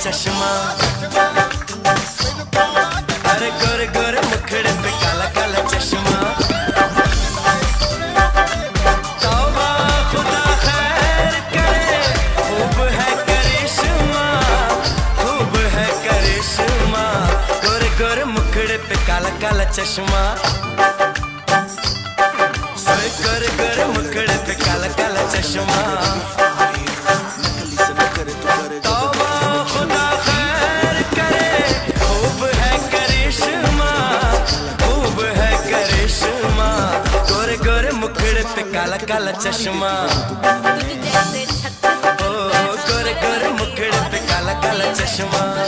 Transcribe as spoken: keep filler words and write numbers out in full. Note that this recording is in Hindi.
चश्मा, अरे गोरे गोरे मुखड़े पे काला काला चश्मा। तौबा खुदा खैर करे, खूब है करिश्मा, खूब है करिश्मा। गोरे गोरे मुखड़े पे काला काला चश्मा, गोरे गोरे मुखड़े पे काला काला चश्मा। तौबा खुदा खैर करे, खूब है करिश्मा, खूब है करिश्मा। गोरे गोरे मुखड़े पे काला काला चश्मा, ओ गोरे गोरे मुखड़े पे काला काला चश्मा।